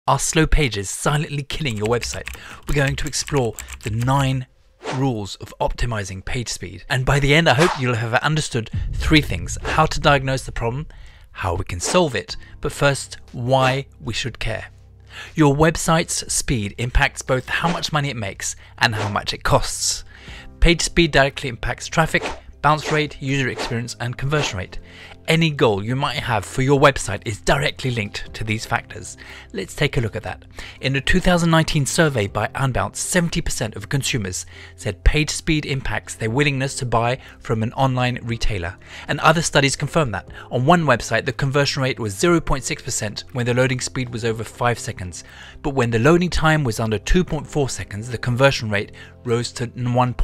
Are slow pages silently killing your website? We're going to explore the 9 rules of optimizing page speed. And by the end, I hope you'll have understood 3 things: how to diagnose the problem, how we can solve it, but first, why we should care. Your website's speed impacts both how much money it makes and how much it costs. Page speed directly impacts traffic, bounce rate, user experience, and conversion rate. Any goal you might have for your website is directly linked to these factors. Let's take a look at that. In a 2019 survey by Unbounce, 70% of consumers said page speed impacts their willingness to buy from an online retailer. And other studies confirm that. On one website, the conversion rate was 0.6% when the loading speed was over 5 seconds. But when the loading time was under 2.4 seconds, the conversion rate rose to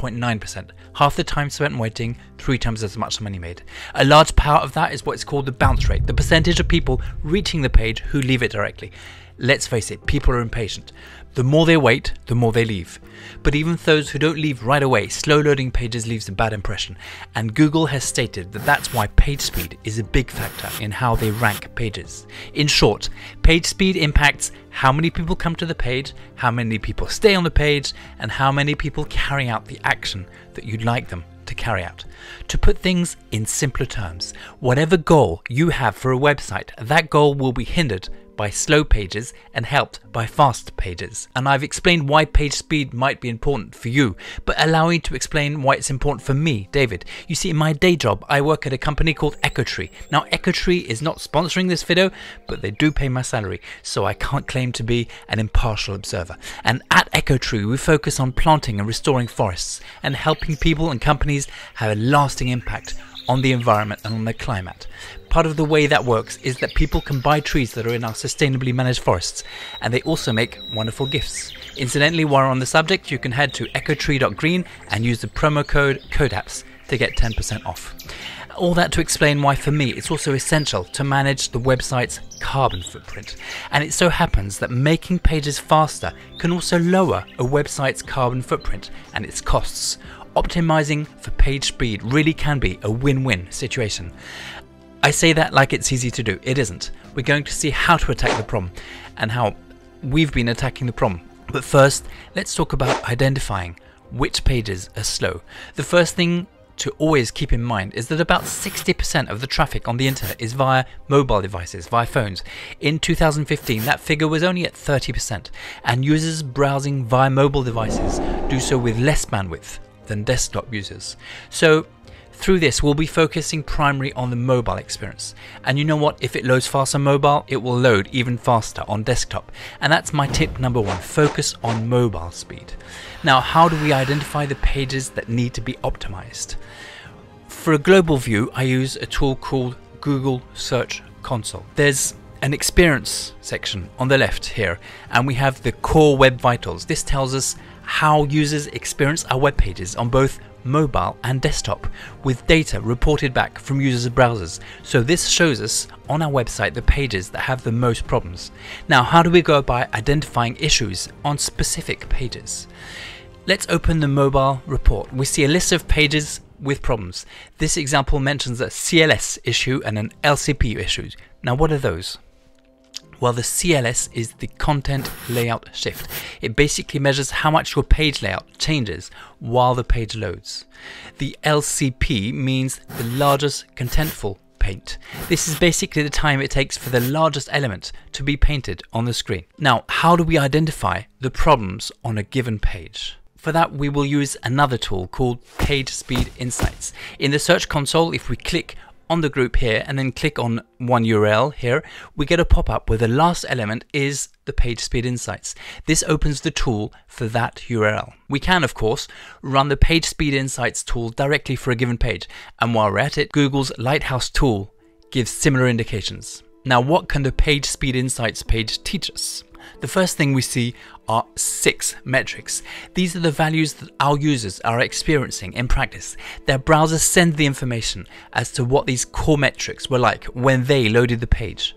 1.9%. Half the time spent waiting, 3 times as much money made. A large part of that is what's called the bounce rate, the percentage of people reaching the page who leave it directly. Let's face it, people are impatient. The more they wait, the more they leave. But even those who don't leave right away, slow loading pages leaves a bad impression. And Google has stated that that's why page speed is a big factor in how they rank pages. In short, page speed impacts how many people come to the page, how many people stay on the page, and how many people carry out the action that you'd like them to carry out. To put things in simpler terms, whatever goal you have for a website, that goal will be hindered by slow pages and helped by fast pages. And I've explained why page speed might be important for you, but allow me to explain why it's important for me, David. You see, in my day job, I work at a company called EchoTree. Now, EchoTree is not sponsoring this video, but they do pay my salary, so I can't claim to be an impartial observer. And at EchoTree, we focus on planting and restoring forests and helping people and companies have a lasting impact on the environment and on the climate. Part of the way that works is that people can buy trees that are in our sustainably managed forests, and they also make wonderful gifts. Incidentally, while on the subject, you can head to echotree.green and use the promo code Kodaps to get 10% off. All that to explain why for me it's also essential to manage the website's carbon footprint. And it so happens that making pages faster can also lower a website's carbon footprint and its costs. Optimizing for page speed really can be a win-win situation. I say that like it's easy to do. It isn't. We're going to see how to attack the problem and how we've been attacking the problem. But first, let's talk about identifying which pages are slow. The first thing to always keep in mind is that about 60% of the traffic on the internet is via mobile devices, via phones. In 2015, that figure was only at 30%, and users browsing via mobile devices do so with less bandwidth than desktop users. So through this, we'll be focusing primarily on the mobile experience. And you know what? If it loads fast on mobile, it will load even faster on desktop. And that's my tip number 1, focus on mobile speed. Now, how do we identify the pages that need to be optimized? For a global view, I use a tool called Google Search Console. There's an experience section on the left here, and we have the core web vitals. This tells us how users experience our web pages on both mobile and desktop, with data reported back from users' browsers. So this shows us on our website the pages that have the most problems. Now, how do we go about identifying issues on specific pages? Let's open the mobile report. We see a list of pages with problems. This example mentions a CLS issue and an LCP issue. Now, what are those? Well, the CLS is the content layout shift. It basically measures how much your page layout changes while the page loads. The LCP means the largest contentful paint. This is basically the time it takes for the largest element to be painted on the screen. Now, how do we identify the problems on a given page? For that, we will use another tool called Page Speed Insights. In the Search Console, if we click on the group here and then click on one URL here, we get a pop-up where the last element is the Page Speed Insights. This opens the tool for that URL. We can, of course, run the Page Speed Insights tool directly for a given page. And while we're at it, Google's Lighthouse tool gives similar indications. Now, what can the Page Speed Insights page teach us? The first thing we see are 6 metrics. These are the values that our users are experiencing in practice. Their browsers send the information as to what these core metrics were like when they loaded the page.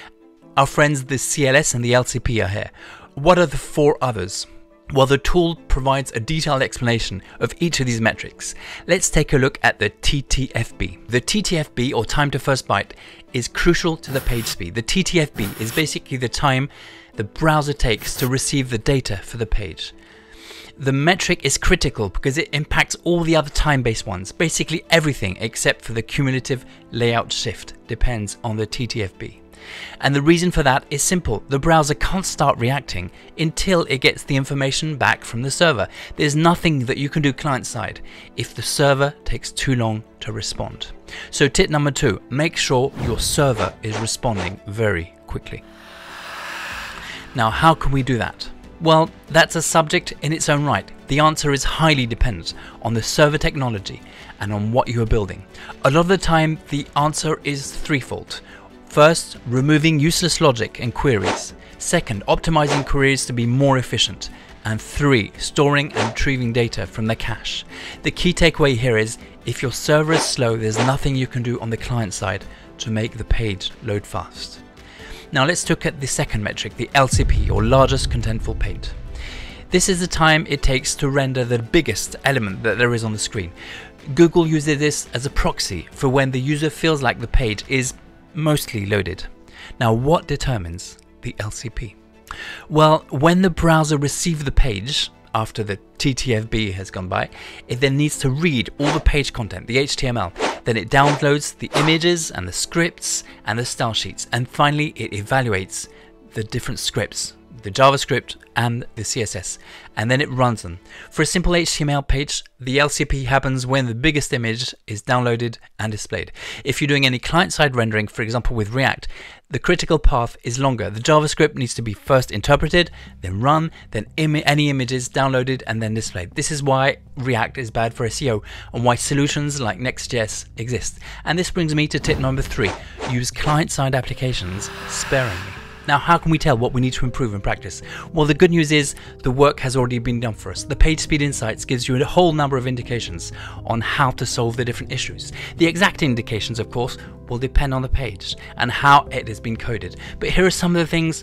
Our friends the CLS and the LCP are here. What are the 4 others? Well, the tool provides a detailed explanation of each of these metrics. Let's take a look at the TTFB. The TTFB, or time to first byte, is crucial to the page speed. The TTFB is basically the time the browser takes to receive the data for the page. The metric is critical because it impacts all the other time-based ones. Basically everything except for the cumulative layout shift depends on the TTFB. And the reason for that is simple. The browser can't start reacting until it gets the information back from the server. There's nothing that you can do client-side if the server takes too long to respond. So tip number 2, make sure your server is responding very quickly. Now, how can we do that? Well, that's a subject in its own right. The answer is highly dependent on the server technology and on what you are building. A lot of the time, the answer is threefold. First, removing useless logic and queries. Second, optimizing queries to be more efficient. And 3, storing and retrieving data from the cache. The key takeaway here is, if your server is slow, there's nothing you can do on the client side to make the page load fast. Now let's look at the second metric, the LCP, or largest contentful page. This is the time it takes to render the biggest element that there is on the screen. Google uses this as a proxy for when the user feels like the page is mostly loaded. Now, what determines the LCP? Well, when the browser receives the page after the TTFB has gone by, it then needs to read all the page content, the HTML. Then it downloads the images and the scripts and the style sheets, and finally it evaluates the different scripts, the JavaScript and the CSS, and then it runs them. For a simple HTML page, the LCP happens when the biggest image is downloaded and displayed. If you're doing any client-side rendering, for example with React, the critical path is longer. The JavaScript needs to be first interpreted, then run, then any images downloaded and then displayed. This is why React is bad for SEO and why solutions like Next.js exist. And this brings me to tip number 3, use client-side applications sparingly. Now, how can we tell what we need to improve in practice? Well, the good news is the work has already been done for us. The Page Speed Insights gives you a whole number of indications on how to solve the different issues. The exact indications, of course, will depend on the page and how it has been coded. But here are some of the things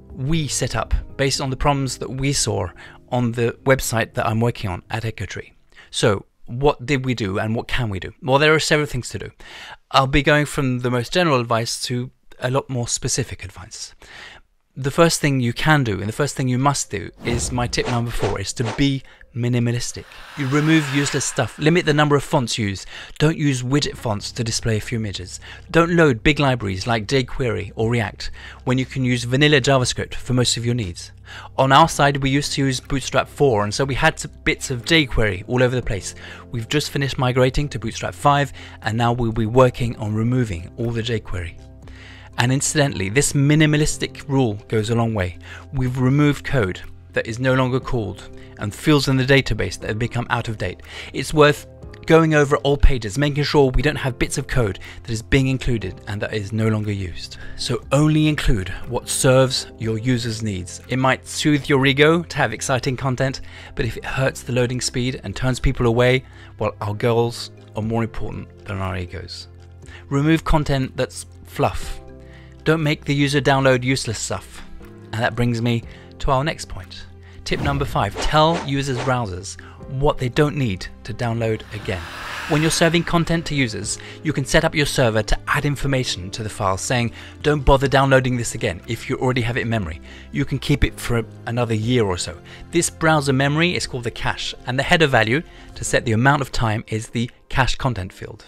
we set up based on the problems that we saw on the website that I'm working on at EchoTree. So, what did we do and what can we do? Well, there are several things to do. I'll be going from the most general advice to a lot more specific advice. The first thing you can do and the first thing you must do is my tip number 4, is to be minimalistic. You remove useless stuff, limit the number of fonts used, don't use widget fonts to display a few images, don't load big libraries like jQuery or React when you can use vanilla JavaScript for most of your needs. On our side, we used to use Bootstrap 4, and so we had bits of jQuery all over the place. We've just finished migrating to Bootstrap 5, and now we'll be working on removing all the jQuery. And incidentally, this minimalistic rule goes a long way. We've removed code that is no longer called and fields in the database that have become out of date. It's worth going over all pages, making sure we don't have bits of code that is being included and that is no longer used. So only include what serves your users' needs. It might soothe your ego to have exciting content, but if it hurts the loading speed and turns people away, well, our goals are more important than our egos. Remove content that's fluff. Don't make the user download useless stuff. And that brings me to our next point. Tip number 5, tell users' browsers what they don't need to download again. When you're serving content to users, you can set up your server to add information to the file saying, don't bother downloading this again if you already have it in memory. You can keep it for another year or so. This browser memory is called the cache, and the header value to set the amount of time is the cache content field.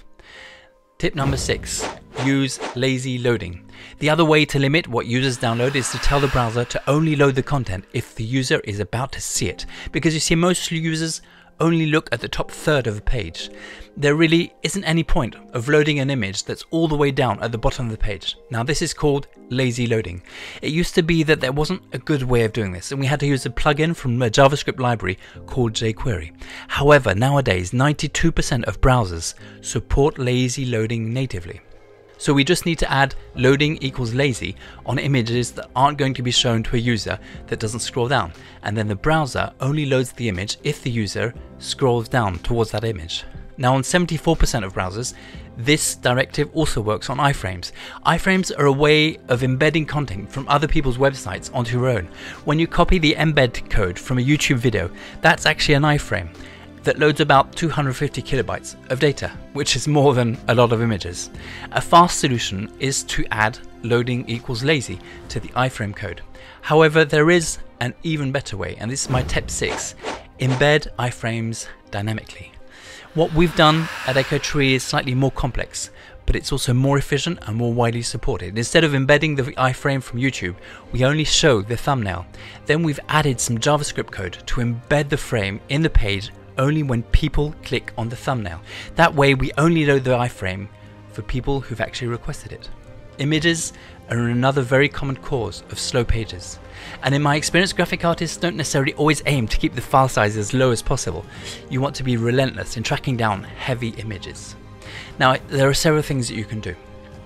Tip number 6, use lazy loading. The other way to limit what users download is to tell the browser to only load the content if the user is about to see it. Because you see, most users only look at the top third of the page. There really isn't any point of loading an image that's all the way down at the bottom of the page. Now, this is called lazy loading. It used to be that there wasn't a good way of doing this, and we had to use a plugin from a JavaScript library called jQuery. However, nowadays 92% of browsers support lazy loading natively. So we just need to add loading equals lazy on images that aren't going to be shown to a user that doesn't scroll down, and then the browser only loads the image if the user scrolls down towards that image. Now, on 74% of browsers, this directive also works on iframes. Iframes are a way of embedding content from other people's websites onto your own. When you copy the embed code from a YouTube video, that's actually an iframe that loads about 250 kilobytes of data, which is more than a lot of images. A fast solution is to add loading equals lazy to the iframe code. However, there is an even better way, and this is my tip 6, embed iframes dynamically. What we've done at Echo Tree is slightly more complex, but it's also more efficient and more widely supported. Instead of embedding the iframe from YouTube, we only show the thumbnail. Then we've added some JavaScript code to embed the frame in the page only when people click on the thumbnail. That way we only load the iframe for people who've actually requested it. Images are another very common cause of slow pages. And in my experience, graphic artists don't necessarily always aim to keep the file size as low as possible. You want to be relentless in tracking down heavy images. Now, there are several things that you can do.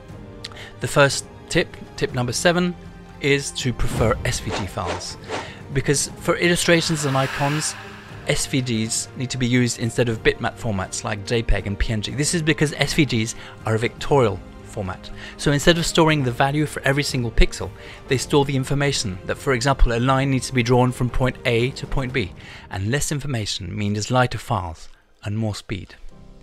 The first tip number 7, is to prefer SVG files. Because for illustrations and icons, SVGs need to be used instead of bitmap formats like JPEG and PNG. This is because SVGs are a vectorial format. So instead of storing the value for every single pixel, they store the information that, for example, a line needs to be drawn from point A to point B, and less information means lighter files and more speed.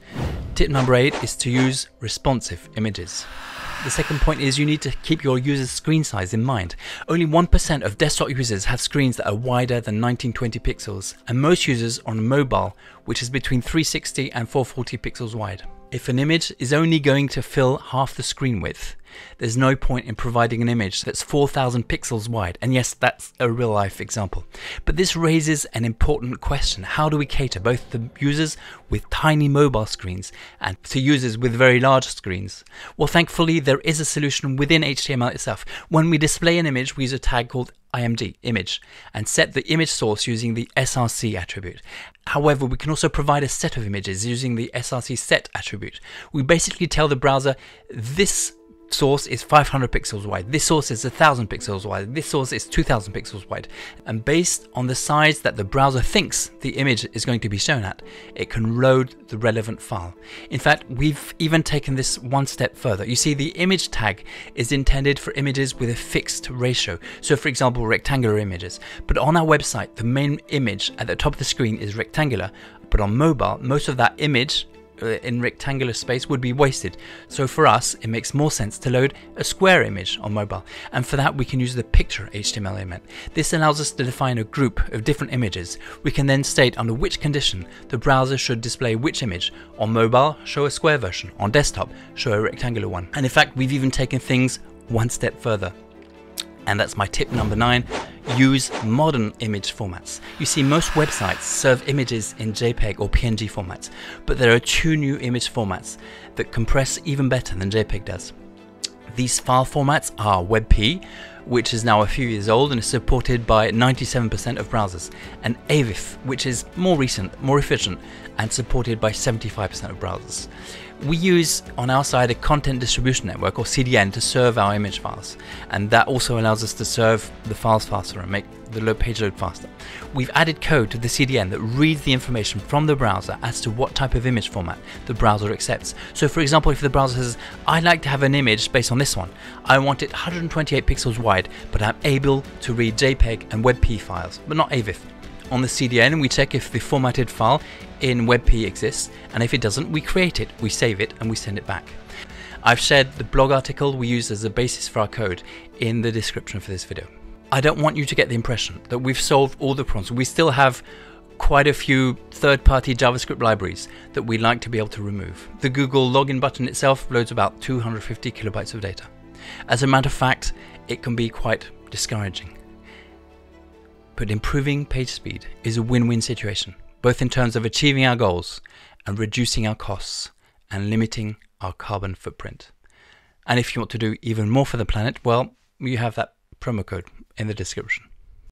Tip number 8 is to use responsive images. The second point is you need to keep your user's screen size in mind. Only 1% of desktop users have screens that are wider than 1920 pixels, and most users on mobile, which is between 360 and 440 pixels wide. If an image is only going to fill half the screen width, there's no point in providing an image that's 4,000 pixels wide. And yes, that's a real life example. But this raises an important question. How do we cater both to users with tiny mobile screens and to users with very large screens? Well, thankfully, there is a solution within HTML itself. When we display an image, we use a tag called img, image, and set the image source using the src attribute. However, we can also provide a set of images using the src set attribute. We basically tell the browser, this source is 500 pixels wide, this source is 1000 pixels wide, this source is 2000 pixels wide, and based on the size that the browser thinks the image is going to be shown at, it can load the relevant file. In fact, we've even taken this one step further. You see, the image tag is intended for images with a fixed ratio, so for example rectangular images, but on our website the main image at the top of the screen is rectangular, but on mobile most of that image in rectangular space would be wasted. So for us, it makes more sense to load a square image on mobile, and for that we can use the picture HTML element. This allows us to define a group of different images. We can then state under which condition the browser should display which image. On mobile, show a square version. On desktop, show a rectangular one. And in fact, we've even taken things one step further. And that's my tip number 9. Use modern image formats. You see, most websites serve images in JPEG or PNG formats, but there are 2 new image formats that compress even better than JPEG does. These file formats are WebP, which is now a few years old and is supported by 97% of browsers, and AVIF, which is more recent, more efficient, and supported by 75% of browsers. We use on our side a content distribution network, or CDN, to serve our image files, and that also allows us to serve the files faster and make the page load faster. We've added code to the CDN that reads the information from the browser as to what type of image format the browser accepts. So for example, if the browser says, I'd like to have an image based on this one, I want it 128 pixels wide, but I'm able to read JPEG and WebP files, but not AVIF. On the CDN, we check if the formatted file in WebP exists, and if it doesn't, we create it, we save it, and we send it back. I've shared the blog article we used as a basis for our code in the description for this video. I don't want you to get the impression that we've solved all the problems. We still have quite a few third-party JavaScript libraries that we'd like to be able to remove. The Google login button itself loads about 250 kilobytes of data. As a matter of fact, it can be quite discouraging. But improving page speed is a win-win situation, both in terms of achieving our goals and reducing our costs and limiting our carbon footprint. And if you want to do even more for the planet, well, you have that promo code in the description.